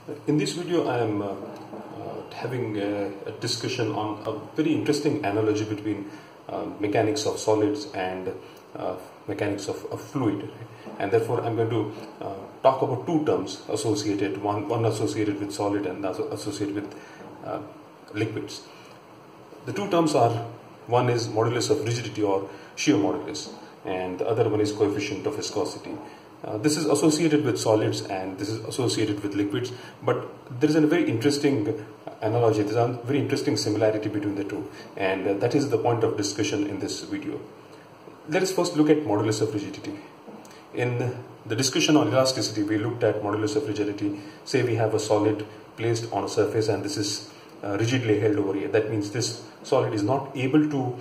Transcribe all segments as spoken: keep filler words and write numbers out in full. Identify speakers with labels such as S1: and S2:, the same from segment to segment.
S1: In this video, I am uh, uh, having a, a discussion on a very interesting analogy between uh, mechanics of solids and uh, mechanics of, of fluid. And therefore, I'm going to uh, talk about two terms associated, one, one associated with solid and also associated with uh, liquids. The two terms are, one is modulus of rigidity or shear modulus, and the other one is coefficient of viscosity. Uh, this is associated with solids and this is associated with liquids, but there is a very interesting analogy, there is a very interesting similarity between the two, and uh, that is the point of discussion in this video. Let us first look at modulus of rigidity. In the discussion on elasticity, we looked at modulus of rigidity. Say we have a solid placed on a surface and this is uh, rigidly held over here. That means this solid is not able to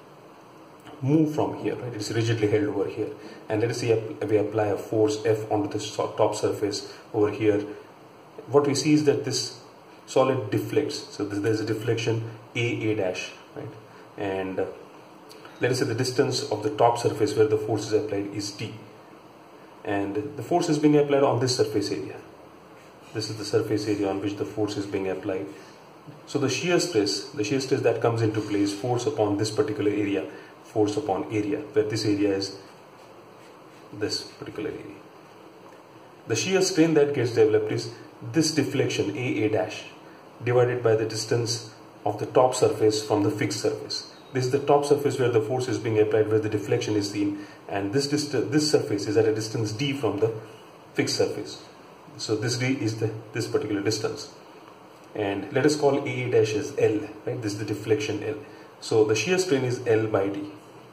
S1: move from here, right? It's rigidly held over here, and let us say we apply a force F onto the top surface over here. What we see is that this solid deflects, so there's a deflection A A dash, right? And uh, let us say the distance of the top surface where the force is applied is T, and the force is being applied on this surface area. This is the surface area on which the force is being applied. So the shear stress, the shear stress that comes into play is force upon this particular area, force upon area, where this area is this particular area. The shear strain that gets developed is this deflection A A dash divided by the distance of the top surface from the fixed surface. This is the top surface where the force is being applied, where the deflection is seen, and this distance, this surface is at a distance D from the fixed surface. So this D is the this particular distance, and let us call A A dash as L, right? This is the deflection L. So the shear strain is L by D,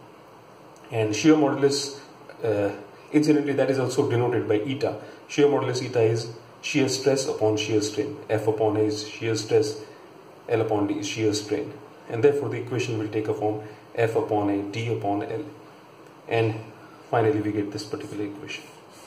S1: and shear modulus, uh, incidentally, that is also denoted by eta. Shear modulus eta is shear stress upon shear strain. F upon A is shear stress, L upon D is shear strain, and therefore the equation will take a form F upon A, D upon L, and finally we get this particular equation.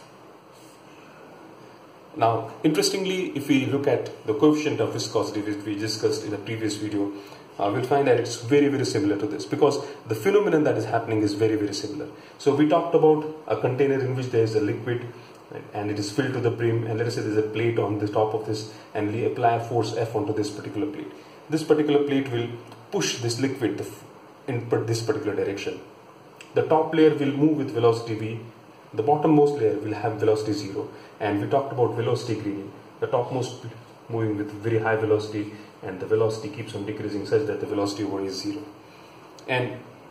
S1: Now, interestingly, if we look at the coefficient of viscosity which we discussed in the previous video, Uh, we'll find that it's very very similar to this, because the phenomenon that is happening is very very similar. So we talked about a container in which there is a liquid, right, and it is filled to the brim, and let us say there's a plate on the top of this, and we apply a force F onto this particular plate. This particular plate will push this liquid in this particular direction. The top layer will move with velocity V, the bottommost layer will have velocity zero, and we talked about velocity gradient. The topmost moving with very high velocity, and the velocity keeps on decreasing such that the velocity over is zero. And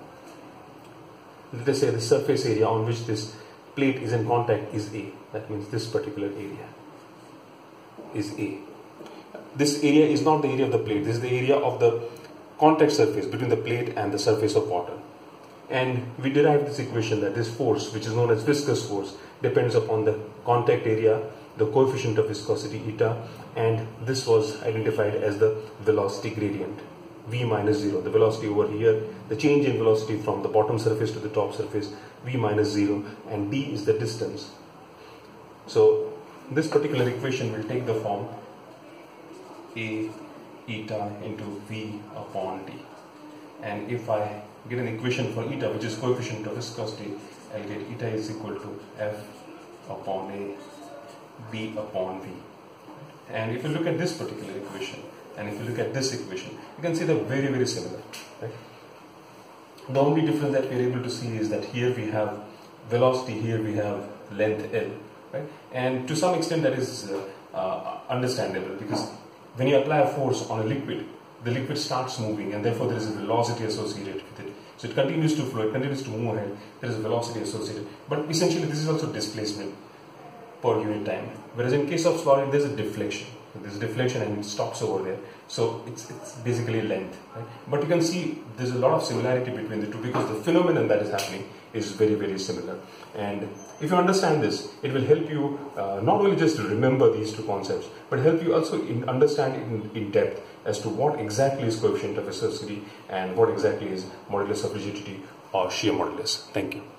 S1: let us say the surface area on which this plate is in contact is A. That means this particular area is A. This area is not the area of the plate. This is the area of the contact surface between the plate and the surface of water. And we derived this equation that this force, which is known as viscous force, depends upon the contact area, the coefficient of viscosity eta, and this was identified as the velocity gradient, V minus zero. The velocity over here, the change in velocity from the bottom surface to the top surface, V minus zero, and D is the distance. So this particular equation will take the form A eta into V upon D. And if I get an equation for eta, which is coefficient of viscosity, I'll get eta is equal to F upon A, B upon V. And if you look at this particular equation, and if you look at this equation, you can see they're very very similar, right? The only difference that we're able to see is that here we have velocity, here we have length L, right? And to some extent that is uh, uh, understandable, because when you apply a force on a liquid, the liquid starts moving, and therefore there is a velocity associated with it. So it continues to flow, it continues to move ahead, there is a velocity associated. But essentially this is also displacement per unit time. Whereas in case of solid, there's a deflection. There's a deflection and it stops over there. So it's, it's basically length, right? But you can see there's a lot of similarity between the two, because the phenomenon that is happening is very very similar. And if you understand this, it will help you uh, not only just to remember these two concepts, but help you also in understand in, in depth as to what exactly is coefficient of viscosity and what exactly is modulus of rigidity or shear modulus. Thank you.